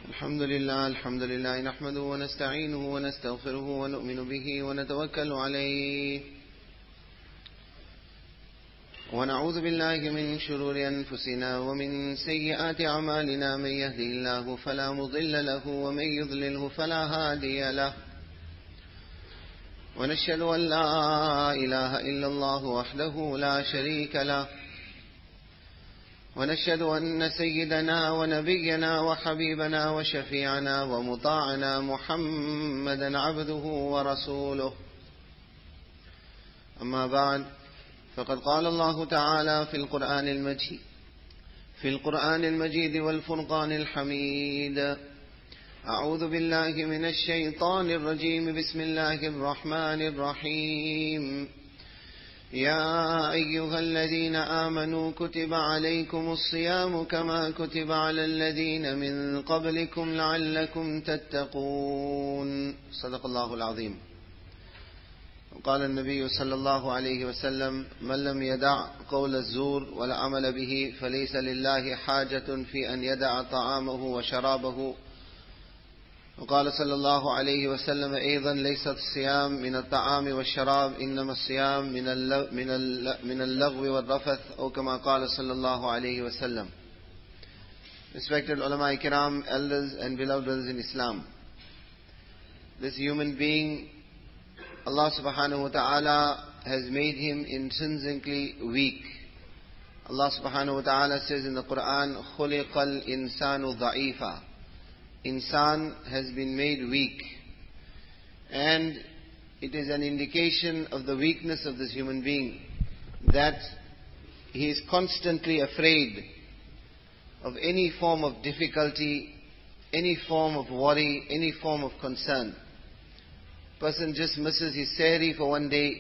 الحمد لله نحمده ونستعينه ونستغفره ونؤمن به ونتوكل عليه ونعوذ بالله من شرور أنفسنا ومن سيئات أعمالنا. من يهده الله فلا مضل له ومن يضلله فلا هادي له. ونشهد أن لا إله إلا الله وحده لا شريك له. ونشهد أن سيدنا ونبينا وحبيبنا وشفيعنا ومطاعنا محمدا عبده ورسوله. أما بعد، فقد قال الله تعالى في القرآن المجيد والفرقان الحميد: أعوذ بالله من الشيطان الرجيم. بسم الله الرحمن الرحيم. يا أيها الذين آمنوا كتب عليكم الصيام كما كتب على الذين من قبلكم لعلكم تتقون. صدق الله العظيم. قال النبي صلى الله عليه وسلم: من لم يدع قول الزور ولا عمل به فليس لله حاجة في أن يدع طعامه وشرابه. وقال صلى الله عليه وسلم أيضا: ليس الصيام من الطعام والشراب، إنما الصيام من اللغو والرفث، أو كما قال صلى الله عليه وسلم. Respected ulama kiram, elders and beloved brothers in Islam, this human being, Allah subhanahu wa ta'ala has made him intrinsically weak. Allah subhanahu wa ta'ala says in the Quran: خُلِقَ الْإِنسَانُ ضَعِيفًا. Insan has been made weak, and it is an indication of the weakness of this human being that he is constantly afraid of any form of difficulty, any form of worry, any form of concern. Person just misses his sehri for one day,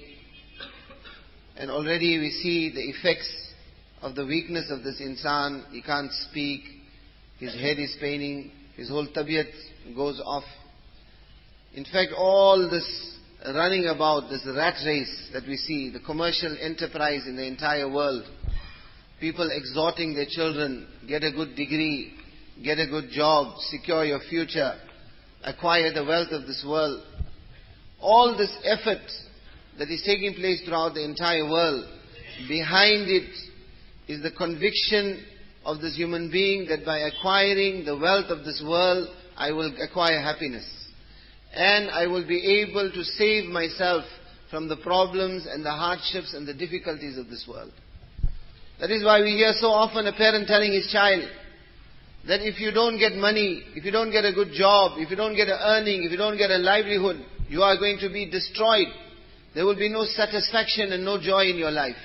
and already we see the effects of the weakness of this insan. He can't speak, his head is paining, his whole tabiyat goes off. In fact, all this running about, this rat race that we see, the commercial enterprise in the entire world, people exhorting their children, get a good degree, get a good job, secure your future, acquire the wealth of this world. All this effort that is taking place throughout the entire world, behind it is the conviction of this human being that by acquiring the wealth of this world, I will acquire happiness. And I will be able to save myself from the problems and the hardships and the difficulties of this world. That is why we hear so often a parent telling his child that if you don't get money, if you don't get a good job, if you don't get an earning, if you don't get a livelihood, you are going to be destroyed. There will be no satisfaction and no joy in your life.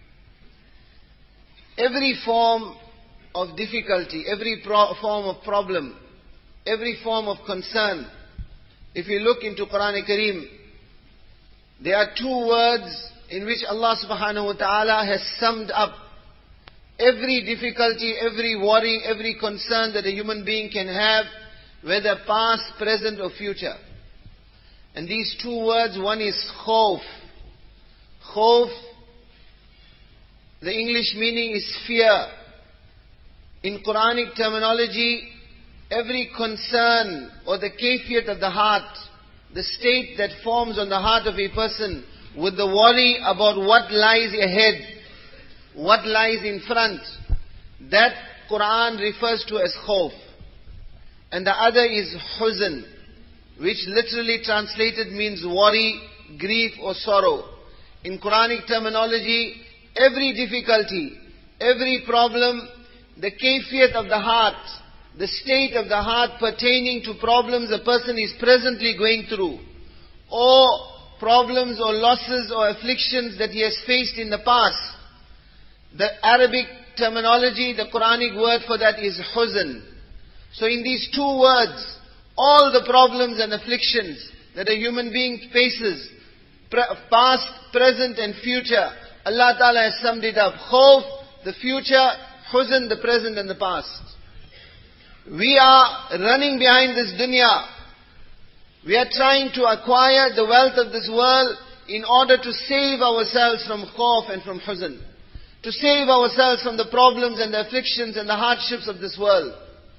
Every form of difficulty, every form of problem, every form of concern, if you look into Quran Kareem, there are two words in which Allah subhanahu wa ta'ala has summed up every difficulty, every worry, every concern that a human being can have, whether past, present or future. And these two words, one is khawf. Khawf, the English meaning is fear. In Quranic terminology, every concern or the kayfiyat of the heart, the state that forms on the heart of a person with the worry about what lies ahead, what lies in front, that Quran refers to as khawf. And the other is huzn, which literally translated means worry, grief or sorrow. In Quranic terminology, every difficulty, every problem, the kayfiyat of the heart, the state of the heart pertaining to problems a person is presently going through, or problems or losses or afflictions that he has faced in the past. The Arabic terminology, the Quranic word for that is huzn. So in these two words, all the problems and afflictions that a human being faces, past, present and future, Allah Ta'ala has summed it up. Khawf, the future; huzn, the present and the past. We are running behind this dunya. We are trying to acquire the wealth of this world in order to save ourselves from khawf and from huzn. To save ourselves from the problems and the afflictions and the hardships of this world.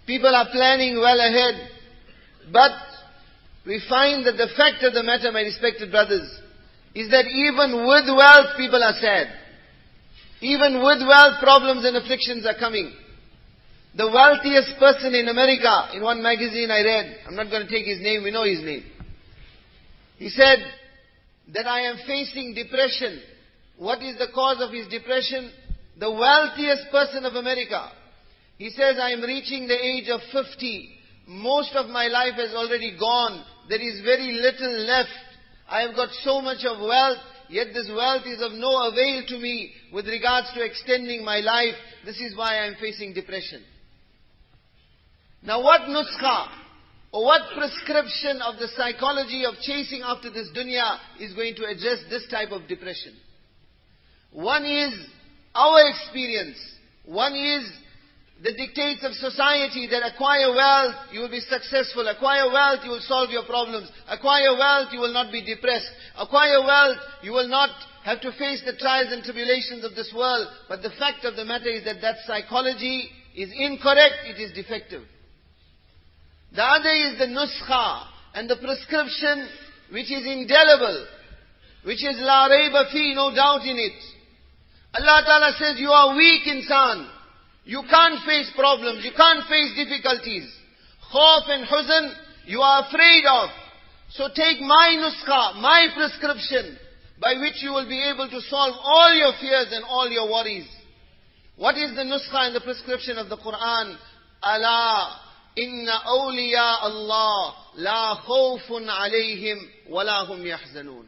People are planning well ahead. But we find that the fact of the matter, my respected brothers, is that even with wealth, people are sad. Even with wealth, problems and afflictions are coming. The wealthiest person in America, in one magazine I read, I'm not going to take his name, we know his name. He said that I am facing depression. What is the cause of his depression? The wealthiest person of America. He says, I am reaching the age of 50. Most of my life has already gone. There is very little left. I have got so much of wealth, yet this wealth is of no avail to me with regards to extending my life. This is why I am facing depression. Now what nuskha, or what prescription of the psychology of chasing after this dunya is going to address this type of depression? One is our experience. One is the dictates of society that acquire wealth, you will be successful. Acquire wealth, you will solve your problems. Acquire wealth, you will not be depressed. Acquire wealth, you will not have to face the trials and tribulations of this world. But the fact of the matter is that that psychology is incorrect, it is defective. The other is the nuskha and the prescription which is indelible, which is la rayba fi, no doubt in it. Allah Ta'ala says, you are weak, insan. You can't face problems, you can't face difficulties. Khawf and huzn, you are afraid of. So take my nuskha, my prescription, by which you will be able to solve all your fears and all your worries. What is the nuskha and the prescription of the Quran? Allah, inna awliya Allah, la khawfun alayhim, wa la hum yahzanun.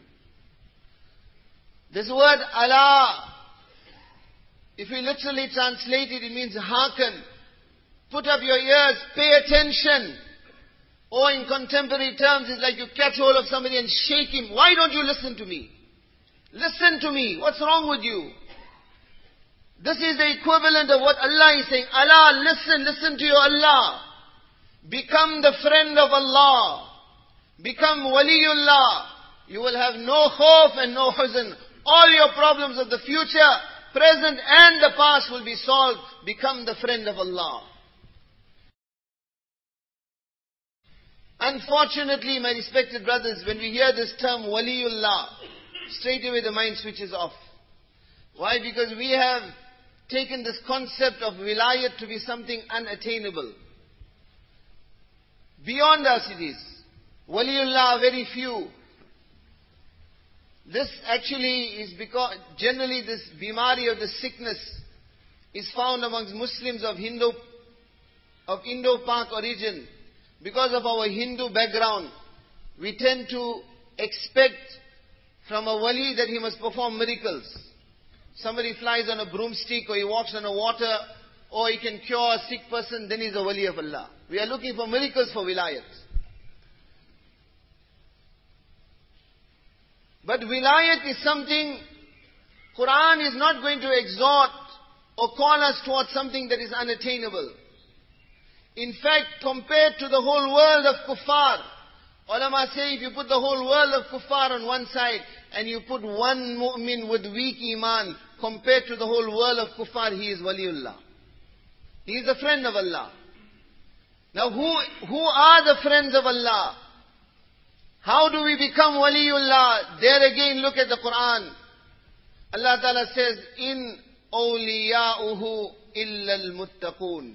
This word Allah, if we literally translate it, it means hearken. Put up your ears, pay attention. Or in contemporary terms, it's like you catch hold of somebody and shake him. Why don't you listen to me? Listen to me. What's wrong with you? This is the equivalent of what Allah is saying. Allah, listen to your Allah. Become the friend of Allah. Become waliullah. You will have no khawf and no huzn. All your problems of the future, present and the past will be solved. Become the friend of Allah. Unfortunately, my respected brothers, when we hear this term waliullah, straight away the mind switches off. Why? Because we have taken this concept of wilayat to be something unattainable. Beyond us it is. Waliullah are very few. This actually is because generally this bimari of the sickness is found amongst Muslims of Indo-Pak origin. Because of our Hindu background, we tend to expect from a wali that he must perform miracles. Somebody flies on a broomstick, or he walks on a water, or he can cure a sick person, then he's a wali of Allah. We are looking for miracles for wilayat. But wilayat is something, Quran is not going to exhort or call us towards something that is unattainable. In fact, compared to the whole world of kuffar, ulama say if you put the whole world of kuffar on one side and you put one mu'min with weak iman, compared to the whole world of kuffar, he is waliullah. He is a friend of Allah. Now who are the friends of Allah? How do we become waliullah? There again, look at the Quran. Allah Ta'ala says, in awliya'uhu illa al-muttaqun.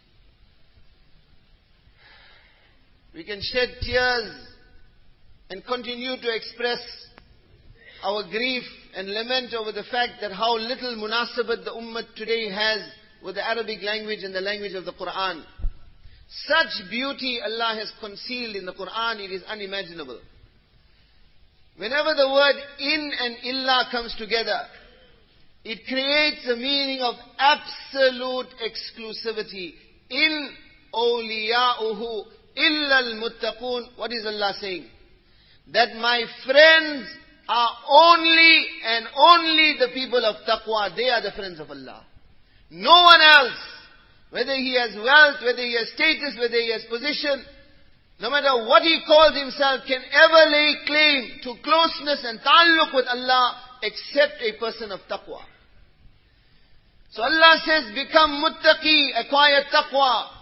We can shed tears and continue to express our grief and lament over the fact that how little munasabat the ummah today has with the Arabic language and the language of the Quran. Such beauty Allah has concealed in the Quran, it is unimaginable. Whenever the word in and illa comes together, it creates a meaning of absolute exclusivity. In awliya'uhu illa al-muttaqun. What is Allah saying? That my friends are only and only the people of taqwa. They are the friends of Allah. No one else. Whether he has wealth, whether he has status, whether he has position, no matter what he calls himself, can ever lay claim to closeness and ta'alluq with Allah except a person of taqwa. So Allah says, become muttaqi, acquire taqwa.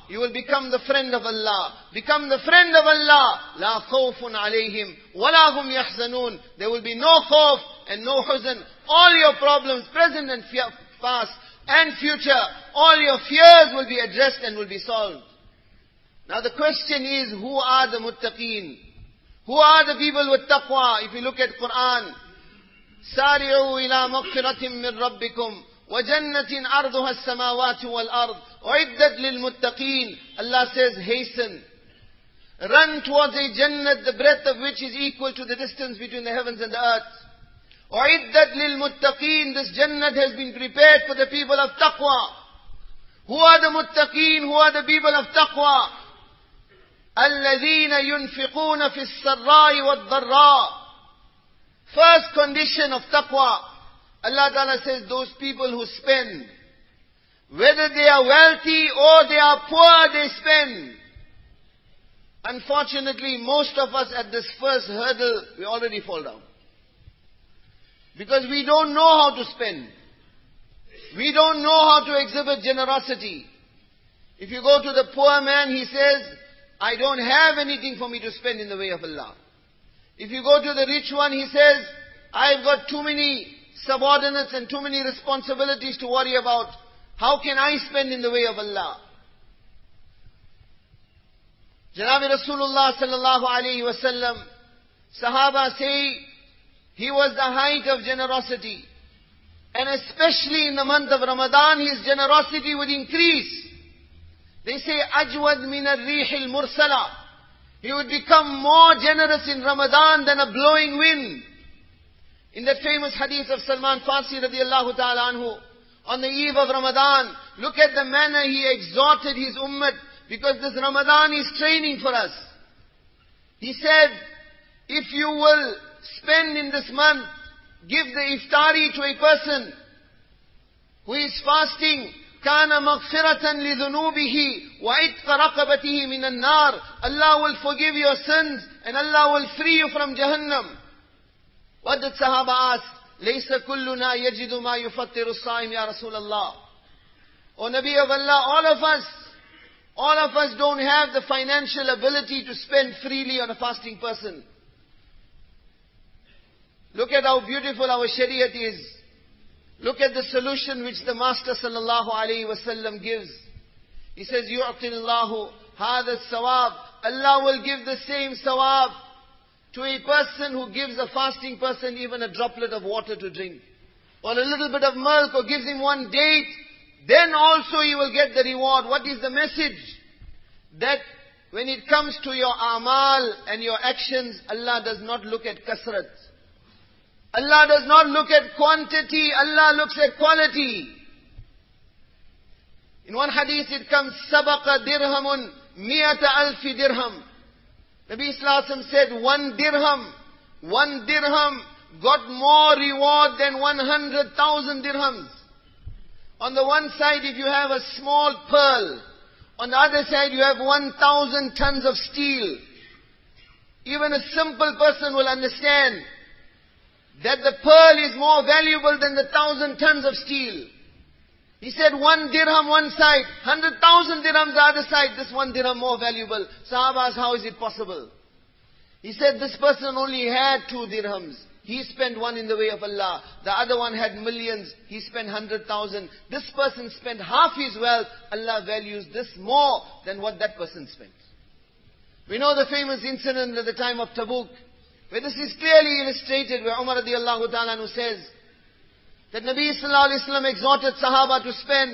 You will become the friend of Allah. Become the friend of Allah. لا خوف عليهم ولا هم يحزنون. There will be no khawf and no huzn. All your problems, present and past and future, all your fears will be addressed and will be solved. Now the question is, who are the muttaqeen? Who are the people with taqwa? If you look at Quran, سارعوا إلى مغفرة من ربكم وجنة أرضها السماوات والأرض أعدت للمتقين. Allah says, hasten. Run towards a Jannat, the breadth of which is equal to the distance between the heavens and the earth. أعدت للمتقين. This Jannat has been prepared for the people of taqwa. Who are the muttaqeen? Who are the people of taqwa? الذين ينفقون في السراء والضراء. First condition of taqwa, Allah Ta'ala says, those people who spend, whether they are wealthy or they are poor, they spend. Unfortunately, most of us at this first hurdle, we already fall down. Because we don't know how to spend. We don't know how to exhibit generosity. If you go to the poor man, he says, I don't have anything for me to spend in the way of Allah. If you go to the rich one, he says, I've got too many subordinates and too many responsibilities to worry about. How can I spend in the way of Allah? Janabi Rasulullah sallallahu alayhi wa sallam, Sahaba say, he was the height of generosity. And especially in the month of Ramadan, his generosity would increase. They say, Ajwad min al-rih al-mursala. He would become more generous in Ramadan than a blowing wind. In that famous hadith of Salman Farsi radiallahu ta'ala anhu, on the eve of Ramadan, look at the manner he exhorted his ummah, because this Ramadan is training for us. He said, if you will spend in this month, give the iftari to a person who is fasting, كَانَ مَغْفِرَةً لِذُنُوبِهِ وَعِتْقَ رَقَبَتِهِ مِنَ النَّارِ. Allah will forgive your sins and Allah will free you from Jahannam. What did Sahaba ask? لَيْسَ كُلُّنَا يَجِدُ مَا يُفَطِّرُ الصَّائِمِ يَا رَسُولَ اللَّهِ. O Nabi of Allah, all of us don't have the financial ability to spend freely on a fasting person. Look at how beautiful our Shariat is. Look at the solution which the Master sallallahu alayhi wa sallam gives. He says, يُعْطِ اللَّهُ هَذَا الثَّوَابِ. Allah will give the same sawab to a person who gives a fasting person even a droplet of water to drink, or a little bit of milk, or gives him one date. Then also he will get the reward. What is the message? That when it comes to your amal and your actions, Allah does not look at kasrat. Allah does not look at quantity, Allah looks at quality. In one hadith it comes, سَبَقَ دِرْهَمٌ مِئَةَ أَلْفِ dirham. Nabi Sallallahu Alaihi Wasallam said, one dirham got more reward than 100,000 dirhams. On the one side, if you have a small pearl, on the other side you have 1,000 tons of steel. Even a simple person will understand that the pearl is more valuable than the 1,000 tons of steel. He said 1 dirham one side, 100,000 dirhams the other side, this 1 dirham more valuable. Sahaba asked, how is it possible? He said this person only had 2 dirhams. He spent 1 in the way of Allah. The other one had millions. He spent 100,000. This person spent half his wealth. Allah values this more than what that person spent. We know the famous incident at the time of Tabuk, where this is clearly illustrated, where Umar radiallahu ta'ala anhu says that Nabi sallallahu alayhi wa sallam exhorted Sahaba to spend.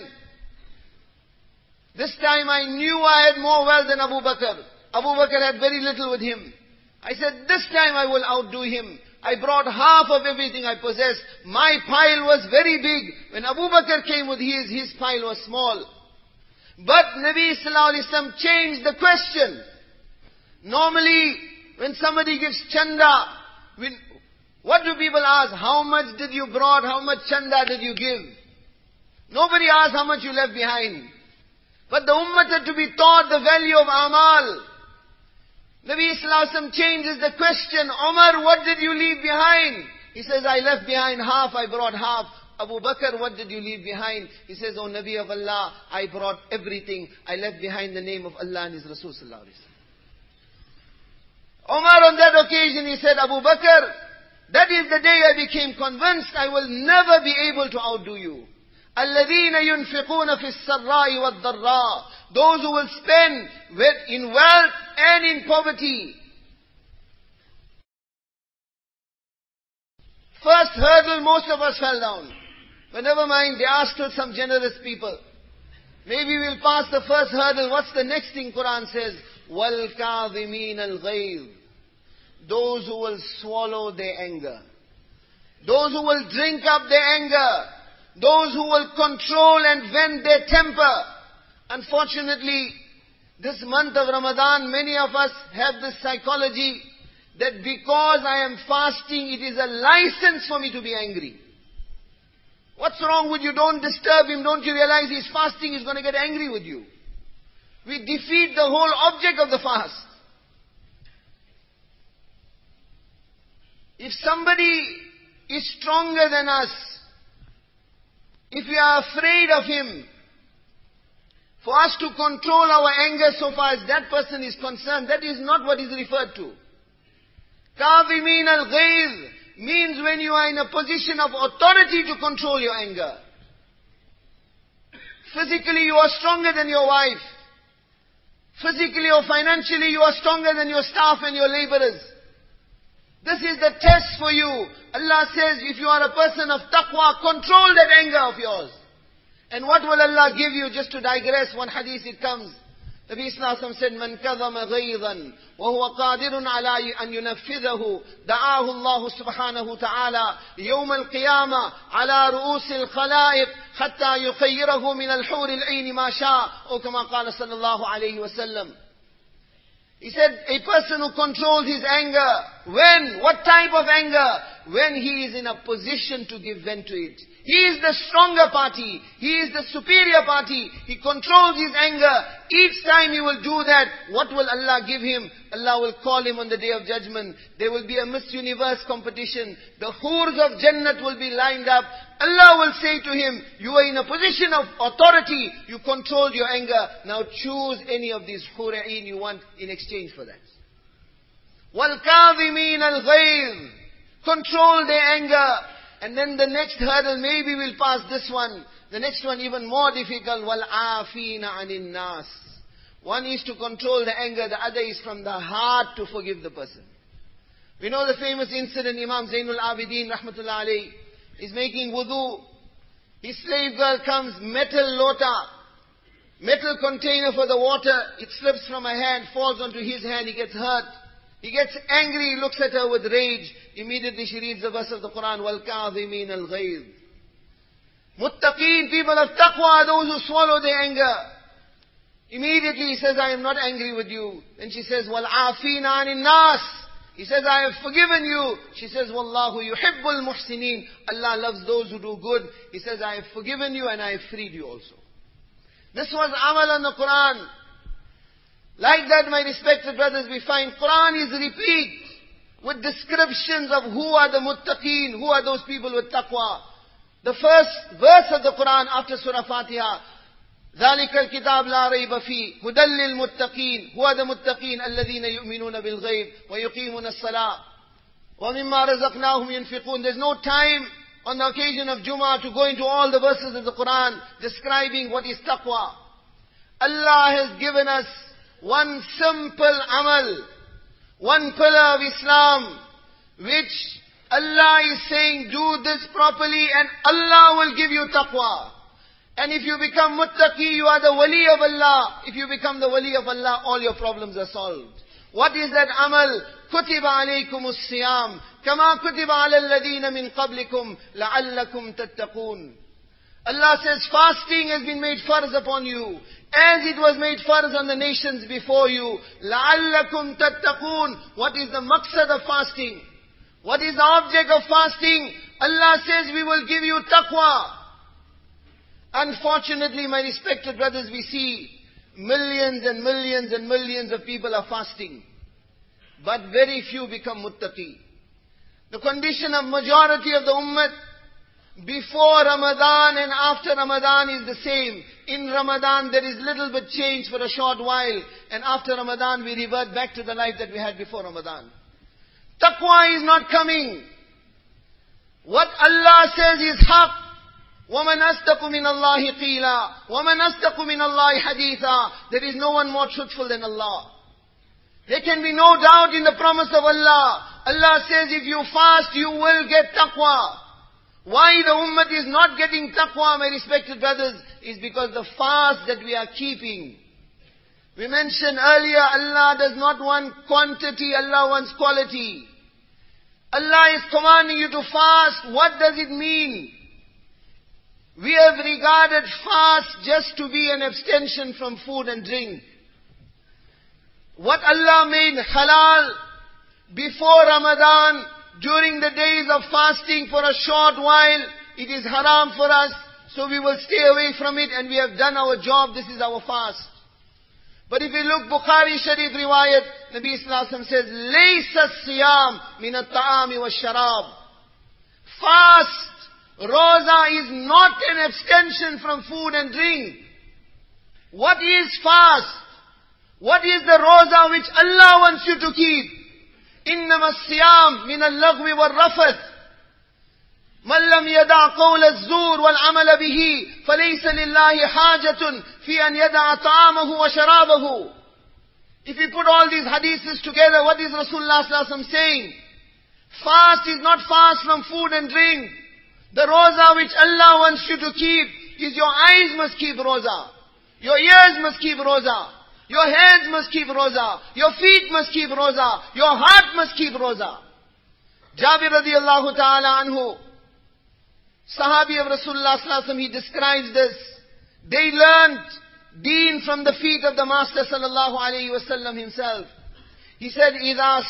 This time I knew I had more wealth than Abu Bakr. Abu Bakr had very little with him. I said, this time I will outdo him. I brought half of everything I possessed. My pile was very big. When Abu Bakr came with his pile was small. But Nabi sallallahu alayhi wa sallam changed the question. Normally, when somebody gives chanda, what do people ask? How much did you brought? How much chanda did you give? Nobody asks how much you left behind. But the ummah had to be taught the value of amal. Nabi Sallallahu Alaihi Wasallam changes the question. Umar, what did you leave behind? He says, I left behind half, I brought half. Abu Bakr, what did you leave behind? He says, O Nabi of Allah, I brought everything. I left behind the name of Allah and His Rasul sallallahu alaihi wasallam. Umar on that occasion, he said, Abu Bakr, that is the day I became convinced I will never be able to outdo you. الَّذِينَ يُنْفِقُونَ فِي السَّرَّاءِ وَالضَّرَّاءِ. Those who will spend in wealth and in poverty. First hurdle, most of us fell down. But never mind, there are still some generous people. Maybe we'll pass the first hurdle. What's the next thing Quran says? وَالْكَاظِمِينَ الْغَيْظِ. Those who will swallow their anger. Those who will drink up their anger. Those who will control and vent their temper. Unfortunately, this month of Ramadan, many of us have this psychology that because I am fasting, it is a license for me to be angry. What's wrong with you? Don't disturb him. Don't you realize he's fasting, he's going to get angry with you. We defeat the whole object of the fast. If somebody is stronger than us, if we are afraid of him, for us to control our anger so far as that person is concerned, that is not what is referred to. Kazimin al-ghayz means when you are in a position of authority to control your anger. Physically you are stronger than your wife. Physically or financially you are stronger than your staff and your laborers. This is the test for you. Allah says, if you are a person of taqwa, control that anger of yours. And what will Allah give you? Just to digress, one hadith it comes. Nabi Sallallahu Alaihi Wasallam said, Man kadhama ghayzan, wa huwa qadirun ala an yunafidhahu, da'ahu Allah subhanahu ta'ala, yawm al-qiyamah, ala ru'us al-khalaiq, hatta yukhayyirahu min al-hur al-ayn ma sha', or kama qala sallallahu alayhi wa sallam. He said, a person who controls his anger, when? What type of anger? When he is in a position to give vent to it. He is the stronger party. He is the superior party. He controls his anger. Each time he will do that, what will Allah give him? Allah will call him on the Day of Judgment. There will be a Miss Universe competition. The hurs of Jannat will be lined up. Allah will say to him, you are in a position of authority. You controlled your anger. Now choose any of these hura'in you want in exchange for that. وَالْكَاظِمِينَ الْغَيْظِ. Control their anger. And then the next hurdle, maybe we'll pass this one. The next one even more difficult. وَالْعَافِينَ عَنِ النَّاسِ. One is to control the anger. The other is from the heart to forgive the person. We know the famous incident. Imam Zainul Abidin rahmatullah alayhi is making wudu. His slave girl comes, metal lota, metal container for the water. It slips from her hand, falls onto his hand. He gets hurt. He gets angry, he looks at her with rage. Immediately she reads the verse of the Quran, وَالْكَاظِمِينَ الْغَيْظِ. Muttaqeen, people of taqwa, those who swallow their anger. Immediately he says, I am not angry with you. Then she says, وَالْعَافِينَ عَنِ النَّاسِ. He says, I have forgiven you. She says, وَاللَّهُ يُحِبُّ الْمُحْسِنِينَ. Allah loves those who do good. He says, I have forgiven you and I have freed you also. This was amal on the Quran. Like that, my respected brothers, we find Quran is replete with descriptions of who are the muttaqeen, who are those people with taqwa. The first verse of the Quran after Surah Fatiha, ذَلِكَ الْكِتَابُ لَا رَيْبَ فِيهِ هُدًى لِلْمُتَّقِينَ. Who are the muttaqeen? الَّذِينَ يُؤْمِنُونَ بِالْغَيْبِ وَيُقِيمُونَ الصَّلَاةَ وَمِمَّا رَزَقْنَاهُمْ يُنْفِقُونَ. There's no time on the occasion of Jummah to go into all the verses of the Quran describing what is taqwa. Allah has given us one simple amal, one pillar of Islam, which Allah is saying, do this properly and Allah will give you taqwa. And if you become muttaqi, you are the wali of Allah. If you become the wali of Allah, all your problems are solved. What is that amal? كُتِبَ عَلَيْكُمُ الصِّيَامُ كَمَا كُتِبَ عَلَى الَّذِينَ مِنْ قَبْلِكُمْ لَعَلَّكُمْ تَتَّقُونَ. Allah says fasting has been made farz upon you, as it was made farz on the nations before you. لَعَلَّكُمْ تَتَّقُونَ. What is the maqsad of fasting? What is the object of fasting? Allah says we will give you taqwa. Unfortunately, my respected brothers, we see millions and millions and millions of people are fasting, but very few become muttaqi. The condition of majority of the ummah, before Ramadan and after Ramadan is the same. In Ramadan there is little bit change for a short while, and after Ramadan we revert back to the life that we had before Ramadan. Taqwa is not coming. What Allah says is haqq. وَمَنْ أَصْدَقُ مِنَ اللَّهِ قِيلًا وَمَنْ أَصْدَقُ مِنَ اللَّهِ حَدِيثًا. There is no one more truthful than Allah. There can be no doubt in the promise of Allah. Allah says if you fast, you will get taqwa. Why the ummah is not getting taqwa, my respected brothers, is because the fast that we are keeping. We mentioned earlier, Allah does not want quantity, Allah wants quality. Allah is commanding you to fast. What does it mean? We have regarded fast just to be an abstention from food and drink. What Allah made halal before Ramadan, during the days of fasting for a short while, it is haram for us, so we will stay away from it and we have done our job, this is our fast. But if you look Bukhari Sharif riwayat, Nabi Sallallahu Alaihi Wasallam says, Laysa siyam min at-ta'ami wa sharab. Fast, roza is not an abstention from food and drink. What is fast? What is the roza which Allah wants you to keep? إنما الصيام من اللغو والرفث من لم يدع قول الزور والعمل به فليس لله حاجة في أن يدع طعامه وشرابه. If you put all these hadiths together, what is Rasulullah Sallallahu Alaihi Wasallam saying? Fast is not fast from food and drink. The roza which Allah wants you to keep is your eyes must keep roza. Your ears must keep roza. Your hands must keep roza. Your feet must keep roza. Your heart must keep roza. Jabir radiallahu ta'ala anhu, Sahabi of Rasulullah sallallahu alaihi wasallam, he describes this. They learned deen from the feet of the Master sallallahu alaihi wasallam himself. He said, إِذَا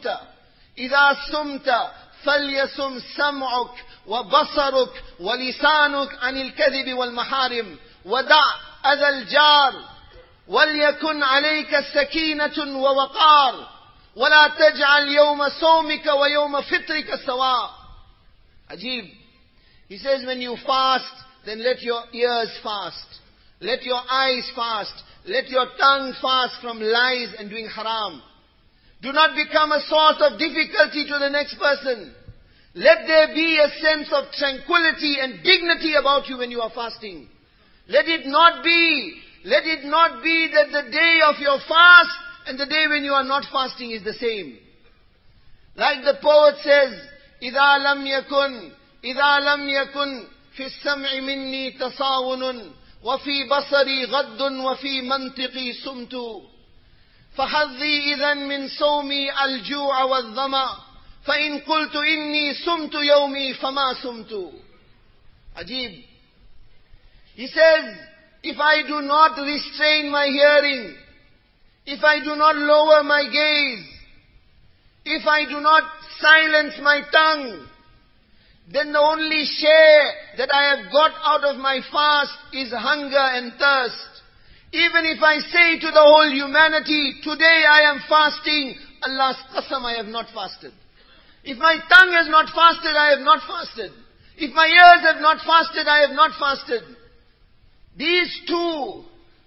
سُمْتَ فَلْيَسُمْ سَمْعُكَ وَبَصَرُكَ وَلِسَانُكَ عَنِ الْكَذِبِ وَالْمَحَارِمِ وَدَعْ أَذَى الْجَارِ وَلْيَكُنْ عَلَيْكَ سَكِينَةٌ وَوَقَارٌ وَلَا تَجْعَلْ يَوْمَ صَوْمِكَ وَيَوْمَ فِطْرِكَ سَوَاءً. Ajib. He says when you fast, then let your ears fast. Let your eyes fast. Let your tongue fast from lies and doing haram. Do not become a source of difficulty to the next person. Let there be a sense of tranquility and dignity about you when you are fasting. Let it not be that the day of your fast and the day when you are not fasting is the same. Like the poet says, إِذَا لَمْ يَكُنْ فِي السَّمْعِ مِنِّي تَصَاوُنٌ وَفِي بَصَرِي غَدٌّ وَفِي مَنْطِقِي سُمْتُ فَحَظِّي إِذًا مِنْ صَوْمِي الْجُوعَ وَالظَّمَأَ فَإِنْ قُلْتُ إِنِّي سُمْتُ يَوْمِي فَمَا سُمْتُ. Ajib. He says, if I do not restrain my hearing, if I do not lower my gaze, if I do not silence my tongue, then the only share that I have got out of my fast is hunger and thirst. Even if I say to the whole humanity, today I am fasting, Allah's qasam, I have not fasted. If my tongue has not fasted, I have not fasted. If my ears have not fasted, I have not fasted. These two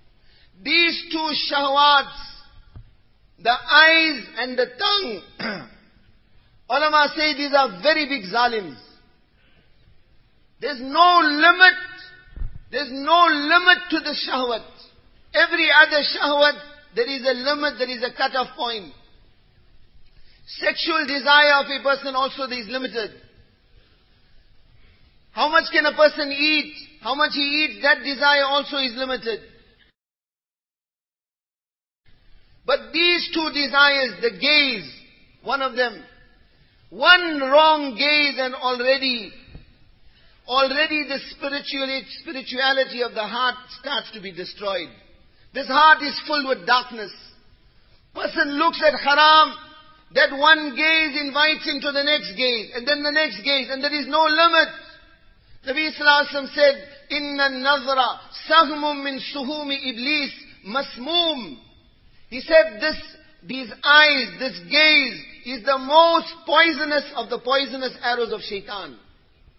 shahwats, the eyes and the tongue, ulama say these are very big zalims. There's no limit to the shahwat. Every other shahwat, there is a limit, there is a cut-off point. Sexual desire of a person also is limited. How much can a person eat? How much he eats, that desire also is limited. But these two desires, the gaze, one of them, one wrong gaze and already the spirituality of the heart starts to be destroyed. This heart is filled with darkness. Person looks at haram, that one gaze invites him to the next gaze, and then the next gaze, and there is no limit. Nabi Sallallahu Alaihi Wasallam said, Inna nazra sahmum min suhumi iblis masmoom. He said these eyes, this gaze is the most poisonous of the poisonous arrows of shaitan.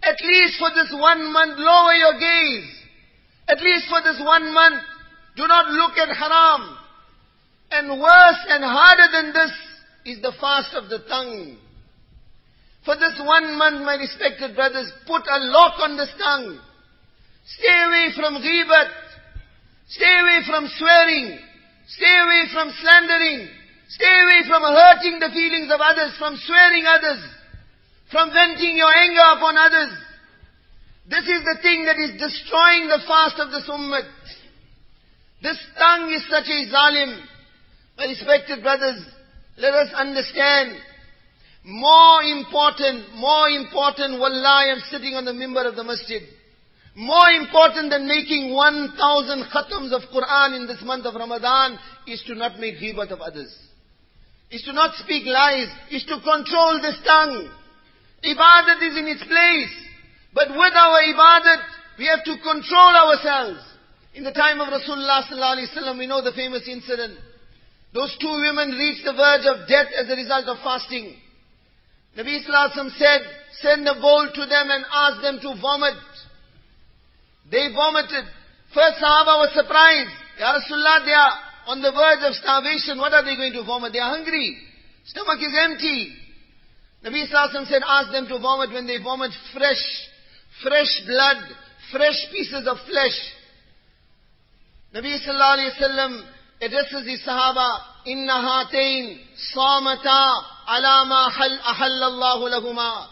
At least for this 1 month, lower your gaze. At least for this 1 month, do not look at haram. And worse and harder than this is the fast of the tongue. For this 1 month, my respected brothers, put a lock on this tongue. Stay away from ghibat. Stay away from swearing. Stay away from slandering. Stay away from hurting the feelings of others, from swearing others, from venting your anger upon others. This is the thing that is destroying the fast of this ummah. This tongue is such a zalim. My respected brothers, let us understand, more important, wallahi, I am sitting on the mimbar of the masjid. More important than making 1,000 khatams of Quran in this month of Ramadan is to not make ghibat of others. Is to not speak lies. Is to control this tongue. Ibadat is in its place. But with our ibadat, we have to control ourselves. In the time of Rasulullah sallallahu alaihi wasallam, we know the famous incident. Those 2 women reached the verge of death as a result of fasting. Nabi sallallahu alaihi wasallam said, send a bowl to them and ask them to vomit. They vomited. First Sahaba was surprised. Ya Rasulullah, they are on the verge of starvation. What are they going to vomit? They are hungry. Stomach is empty. Nabi sallallahu alaihi wasallam said, ask them to vomit. When they vomit, fresh blood, fresh pieces of flesh. Nabi sallallahu alaihi wasallam addresses the Sahaba, Inna hatain samata ala ma ahallallahu lahuma.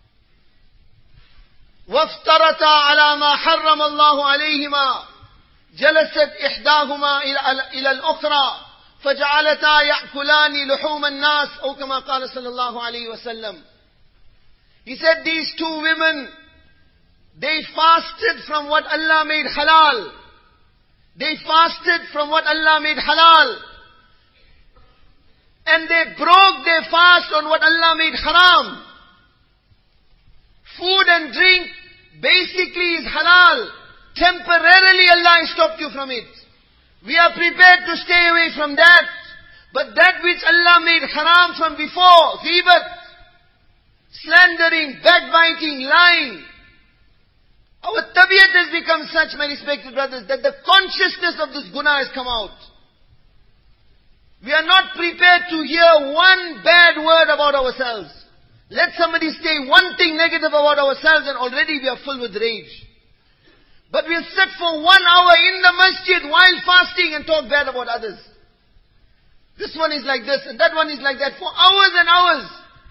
وَافْتَرَتَا عَلَى مَا حَرَّمَ اللَّهُ عَلَيْهِمَا جَلَسَتْ إِحْدَاهُمَا إِلَى الْأُخْرَى فَجَعَلَتَا يَأْكُلَانِ لُحُومَ النَّاسِ أو كما قال صلى الله عليه وسلم. He said these 2 women, they fasted from what Allah made halal. They fasted from what Allah made halal. And they broke their fast on what Allah made haram. Food and drink basically is halal. Temporarily Allah has stopped you from it. We are prepared to stay away from that. But that which Allah made haram from before, ghibat, slandering, backbiting, lying. Our tabiyat has become such, my respected brothers, that the consciousness of this guna has come out. We are not prepared to hear one bad word about ourselves. Let somebody say one thing negative about ourselves and already we are full with rage. But we'll sit for 1 hour in the masjid while fasting and talk bad about others. This one is like this and that one is like that for hours and hours.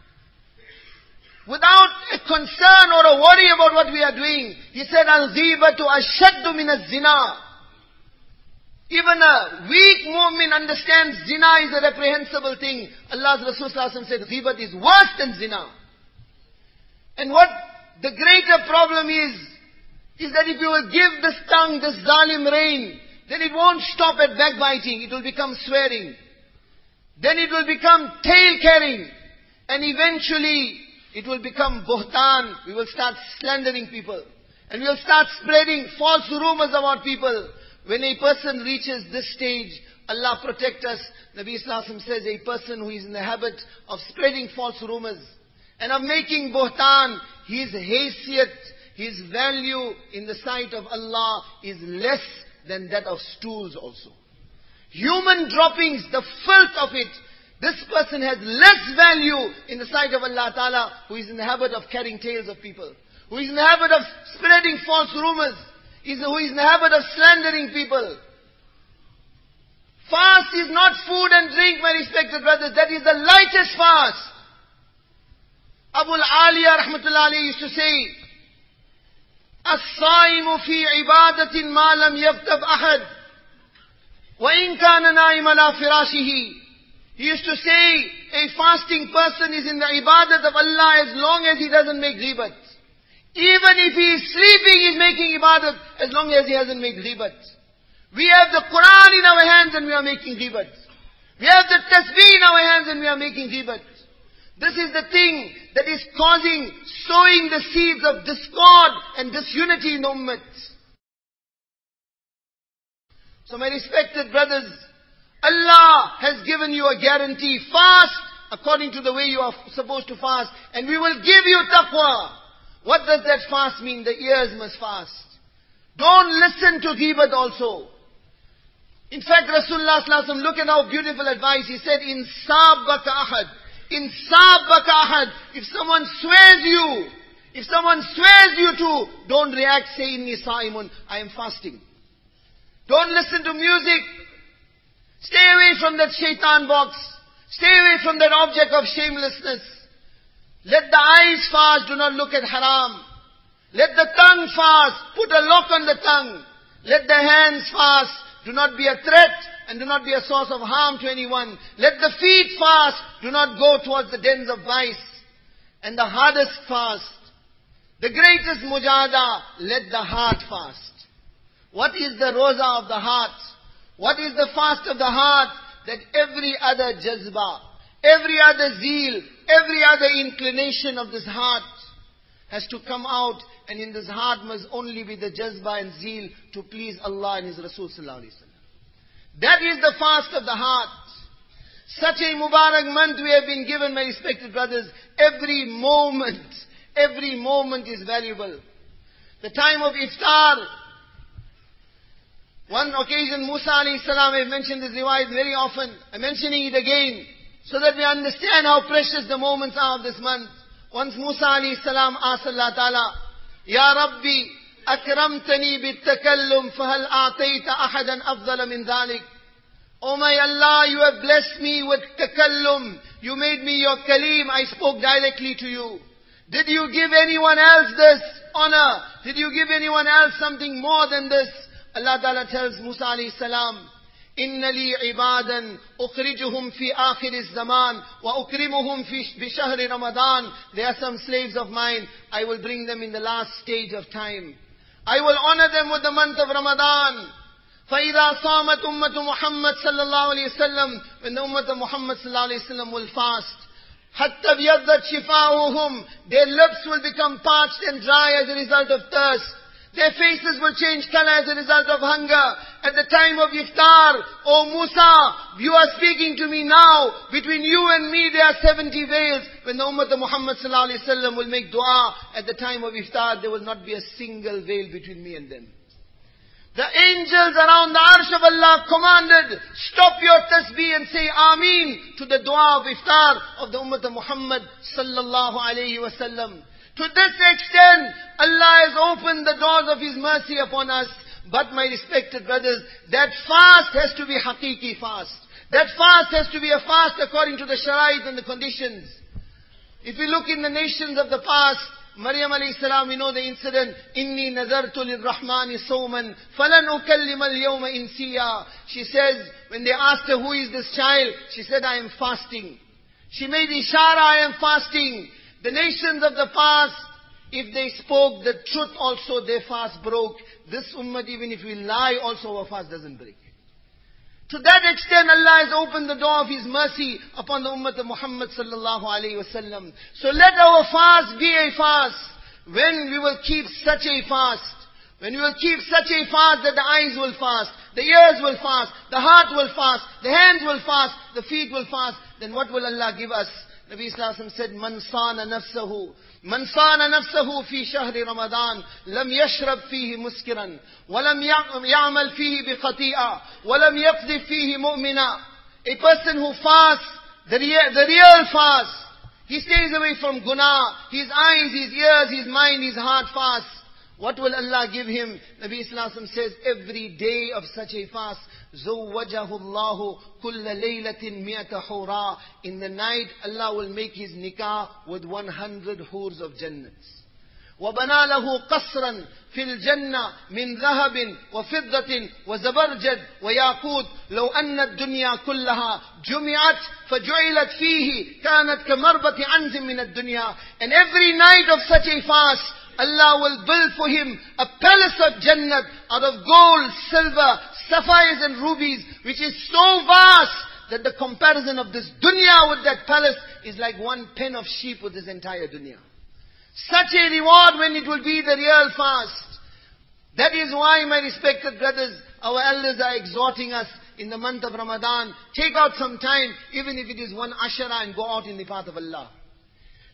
Without a concern or a worry about what we are doing. He said, Al-ghibatu ashaddu min az-zina. Even a weak mu'min understands zina is a reprehensible thing. Allah's Rasul sallallahu alaihi wasallam said, ghibat is worse than zina. And what the greater problem is that if you will give this tongue, this zalim rein, then it won't stop at backbiting. It will become swearing. Then it will become tail-carrying. And eventually, it will become buhtan. We will start slandering people. And we will start spreading false rumors about people. When a person reaches this stage, Allah protect us. Nabi Sallallahu Alaihi Wasallam says a person who is in the habit of spreading false rumors and of making buhtan, his haysiyat, his value in the sight of Allah is less than that of stools also. Human droppings, the filth of it, this person has less value in the sight of Allah Ta'ala who is in the habit of carrying tales of people, who is in the habit of spreading false rumors, who is in the habit of slandering people. Fast is not food and drink, my respected brothers. That is the lightest fast. Abu al-Aliya rahmatullahi alayhi used to say, As-saimu fi ibadatin ma lam yaftab ahad, wa in kana naima ala firashihi. He used to say, a fasting person is in the ibadat of Allah as long as he doesn't make ghibat. Even if he is sleeping, he is making ibadat as long as he hasn't made ghibat. We have the Quran in our hands and we are making ghibat. We have the tasbih in our hands and we are making ghibat. This is the thing that is sowing the seeds of discord and disunity in the ummah. So my respected brothers, Allah has given you a guarantee. Fast according to the way you are supposed to fast. And we will give you taqwa. What does that fast mean? The ears must fast. Don't listen to ghibat also. In fact, Rasulullah sallallahu alaihi wasallam, look at how beautiful advice. He said, in sabaka ahad. In sabaka ahad. If someone swears you to, don't react, say, inni sa'imun, I am fasting. Don't listen to music. Stay away from that shaitan box. Stay away from that object of shamelessness. Let the eyes fast, do not look at haram. Let the tongue fast, put a lock on the tongue. Let the hands fast, do not be a threat and do not be a source of harm to anyone. Let the feet fast, do not go towards the dens of vice. And the hardest fast, the greatest mujahada, let the heart fast. What is the roza of the heart? What is the fast of the heart? That every other jazba, every other zeal, every other inclination of this heart has to come out, and in this heart must only be the jazba and zeal to please Allah and His Rasul sallallahu alaihi wasallam. That is the fast of the heart. Such a Mubarak month we have been given, my respected brothers. Every moment is valuable. The time of iftar. One occasion, Musa alayhi salam, I have mentioned this riwayat very often. I'm mentioning it again, so that we understand how precious the moments are of this month. Once Musa alayhi salam asked Allah Ta'ala, Ya Rabbi, akramtani bittakallum, fahal a'tayta ahadan afdala min dhalik. Oh my Allah, you have blessed me with takallum. You made me your kalim. I spoke directly to you. Did you give anyone else this honor? Did you give anyone else something more than this? Allah Ta'ala tells Musa alayhi salam, Inna li ibadan ukhrijuhum fi akhir zaman wa ukrimuhum bi shahri Ramadan. There are some slaves of mine. I will bring them in the last stage of time. I will honor them with the month of Ramadan. فَإِذَا صَامَتْ أُمَّةُ مُحَمَّدٍ صَلَّى اللَّهُ عَلَيْهِ وسلم, when the ummah of Muhammad sallallahu alayhi wasallam will fast, حَتَّى بْيَضَّتْ شِفَاهُهُمْ, their lips will become parched and dry as a result of thirst. Their faces will change color as a result of hunger. At the time of iftar, O Musa, you are speaking to me now. Between you and me there are 70 veils. When the ummah of Muhammad sallallahu alayhi wasallam will make dua, at the time of iftar, there will not be a single veil between me and them. The angels around the arsh of Allah commanded, stop your tasbih and say Ameen to the dua of iftar of the ummah of Muhammad sallallahu alayhi wasallam. To this extent, Allah has opened the doors of His mercy upon us. But my respected brothers, that fast has to be haqiqi fast. That fast has to be a fast according to the sharait and the conditions. If we look in the nations of the past, Maryam alayhi salam, we know the incident. Inni nazartu lirrahmani sawman falan ukallima al-yawma insiya. She says, when they asked her, who is this child? She said, I am fasting. She made ishara, I am fasting. The nations of the past, if they spoke the truth also, their fast broke. This ummah, even if we lie also, our fast doesn't break. To that extent, Allah has opened the door of His mercy upon the ummah of Muhammad sallallahu alayhi wasallam. So let our fast be a fast when we will keep such a fast. When we will keep such a fast that the eyes will fast, the ears will fast, the heart will fast, the hands will fast, the feet will fast, then what will Allah give us? Nabi Sallallahu Alaihi Wasallam said, Man sana nafsahu fi shahri Ramadan, lam yashrab fihi muskiran, walam ya'mal fihi bi khati'a, walam yaqdhif fihi mu'mina. A person who fasts, the real fast, he stays away from guna, his eyes, his ears, his mind, his heart fasts. What will Allah give him? Nabi Sallallahu Alaihi Wasallam says, every day of such a fast, زَوَّجَهُ اللَّهُ كُلَّ لَيْلَةٍ مِئَةَ حُورًا. In the night, Allah will make his nikah with 100 hurs of jannats. وَبَنَى لَهُ قَصْرًا فِي الْجَنَّةِ مِنْ ذَهَبٍ وَفِضَّةٍ وَزَبَرْجَدٍ وَيَاقُوتٍ لَوْ أَنَّ الدُّنْيَا كُلَّهَا جُمِعَتْ فَجُعِلَتْ فِيهِ كَانَتْ كَمَرْبَةِ عَنْزٍ مِنَ الدُّنْيَا. And every night of such a fast, Allah will build for him a palace of Jannat out of gold, silver, sapphires and rubies, which is so vast that the comparison of this dunya with that palace is like one pen of sheep with this entire dunya. Such a reward when it will be the real fast. That is why, my respected brothers, our elders are exhorting us in the month of Ramadan, take out some time, even if it is one ashara, and go out in the path of Allah.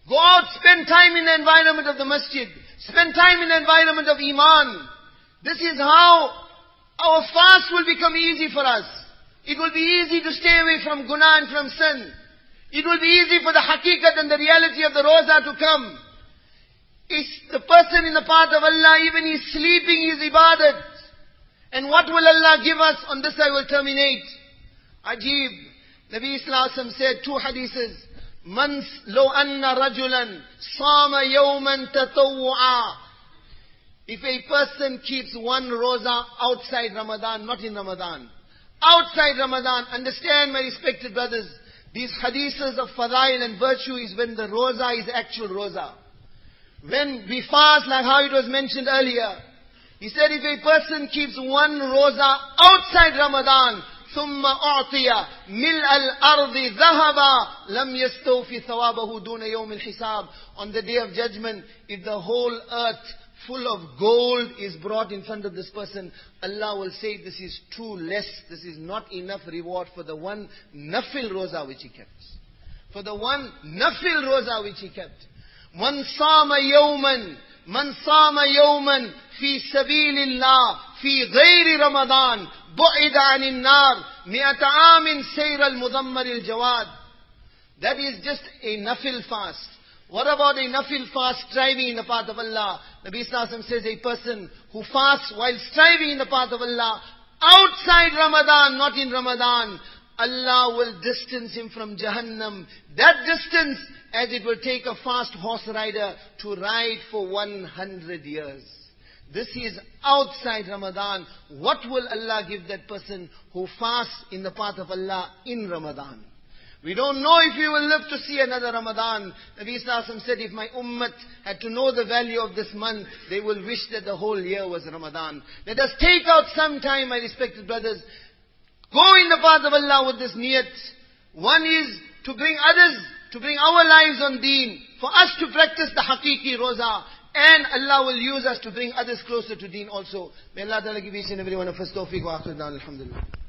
Go out, spend time in the environment of the masjid. Spend time in the environment of Iman. This is how our fast will become easy for us. It will be easy to stay away from guna and from sin. It will be easy for the haqiqat and the reality of the roza to come. Is the person in the path of Allah, even he's sleeping, his ibadat. And what will Allah give us? On this I will terminate. Ajib. Nabi Sallallahu Alaihi Wasallam said 2 hadiths. Man lo anna rajulan sama yawman tatawwa. If a person keeps one roza outside Ramadan, not in Ramadan. Outside Ramadan, understand my respected brothers, these hadiths of fadail and virtue is when the roza is actual roza. When we fast, like how it was mentioned earlier, he said if a person keeps one roza outside Ramadan, ثم أعطي ملء الأرض ذهبا لم يستوفي ثوابه دون يوم الحساب. On the day of judgment, if the whole earth full of gold is brought in front of this person, Allah will say this is too less, this is not enough reward for the one nafil roza which he kept. For the one nafil roza which he kept. Man sama yawman fi sabilillah fi ghayri Ramadan bu'ida anin nar mi'ata amin sayr al-mudammar al-jawad. That is just a nafil fast. What about a nafil fast striving in the path of Allah? Nabi Sallallahu Alaihi Wasallam says a person who fasts while striving in the path of Allah outside Ramadan, not in Ramadan, Allah will distance him from Jahannam. That distance as it will take a fast horse rider to ride for 100 years. This is outside Ramadan. What will Allah give that person who fasts in the path of Allah in Ramadan? We don't know if we will live to see another Ramadan. Nabi Sallallahu Alaihi Wasallam said if my ummah had to know the value of this month, they will wish that the whole year was Ramadan. Let us take out some time, my respected brothers. Go in the path of Allah with this niyat. One is to bring others, to bring our lives on deen. For us to practice the haqiqi roza. And Allah will use us to bring others closer to deen also. May Allah Ta'ala give each and every one of us tawfiq wa akhir da'an alhamdulillah.